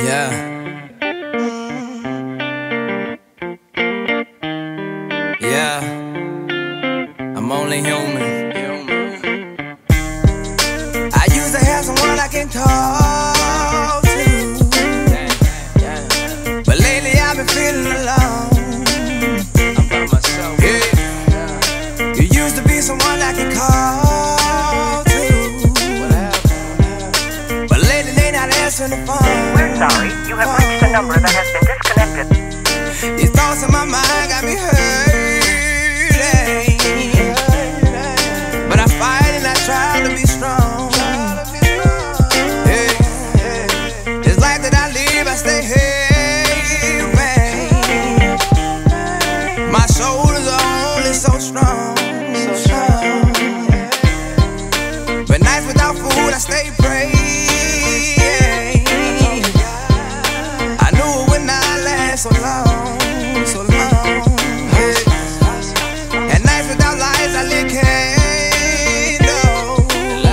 Yeah. Yeah. I'm only human. I used to have someone I can talk to, but lately I've been feeling alone. I'm by myself. Yeah. You used to be someone I can call to, but lately they not answering the phone. We're sorry, you have reached a number that has been disconnected. These thoughts in my mind got me hurting, but I fight and I try to be strong. Yeah. This life that I live, I stay heavy. My shoulders are only so strong. But nights without food, I stay praying. I knew it would not last so long, so long. Yeah. And nights without lights, I lit candles.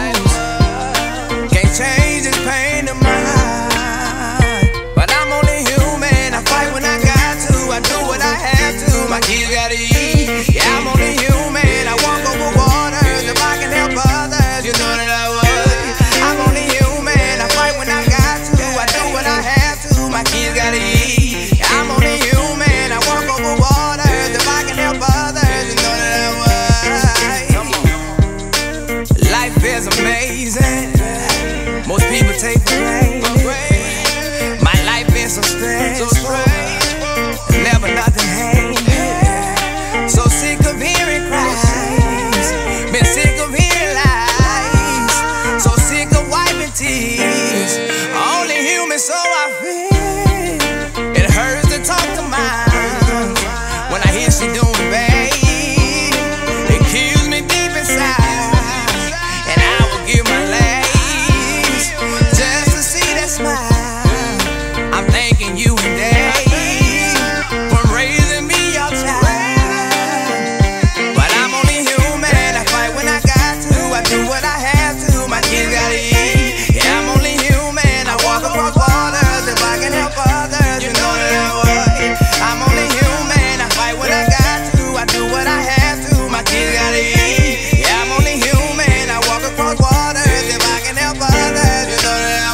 Can't change this pain of mine, but I'm only human. I fight when I got to, I do what I have to. My kids gotta eat. Yeah, I'm only human. I walk over waters if I can help others. You know that I would. I'm only human. I fight when I got to, I do what I have to. My kids gotta eat. Yeah, I'm only human. I walk over waters if I can help others. You know that I would. Life is amazing. Most people take for granted. My life is so stressful. Never nothing hanging. So sick of hearing cries. Been sick of hearing lies. So sick of wiping tears. Only human, so I feel. It hurts to talk to mine when I hear she doing bad. It kills me deep inside, and I will give my last just to see that smile. I'm thanking you and Dad for raising me your child. But I'm only human. I fight when I got to. I do what I have to. My kids gotta eat. Yeah, I'm only human. I walk across waters if I can help others. You know that I would. I'm only human. I fight when I got to. I do what I have to. My kids gotta eat. Yeah, I'm only human. I walk across waters if I can help others. You know that I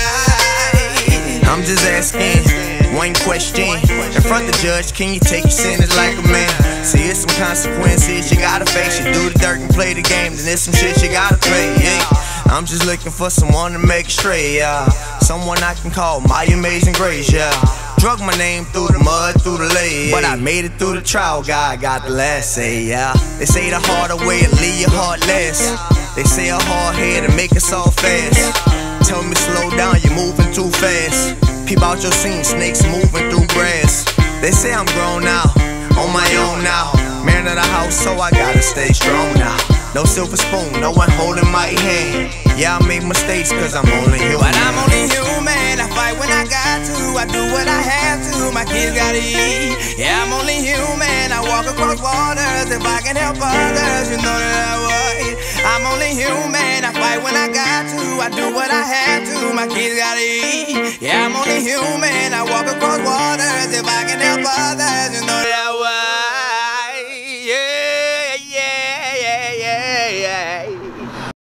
would. I'm just asking one question. In front of the judge, can you take your sentence like a man? See, it's some consequences you gotta face. You do the dirt and play the game, then there's some shit you gotta pay, yeah. I'm just looking for someone to make it straight, yeah. Someone I can call my amazing grace, yeah. Drug my name through the mud, through the lake, but I made it through the trial, God got the last say, yeah. They say the harder way will leave your heart less. They say a hard head to make us all fast. Tell me slow down, you're moving too fast. Peep out your scene, snakes moving through grass. They say I'm grown now, on my own now. Man of the house, so I gotta stay strong now. No silver spoon, no one holding my hand. Yeah, I make mistakes cause I'm only human. But I'm only human. I fight when I got to. I do what I have to. My kids gotta eat. Yeah, I'm only human. I walk across waters if I can help others. You know that I would. I'm only human. I fight when I got to. I do what I have to. My kids gotta eat. Yeah, I'm only human. I walk across waters if I can help others.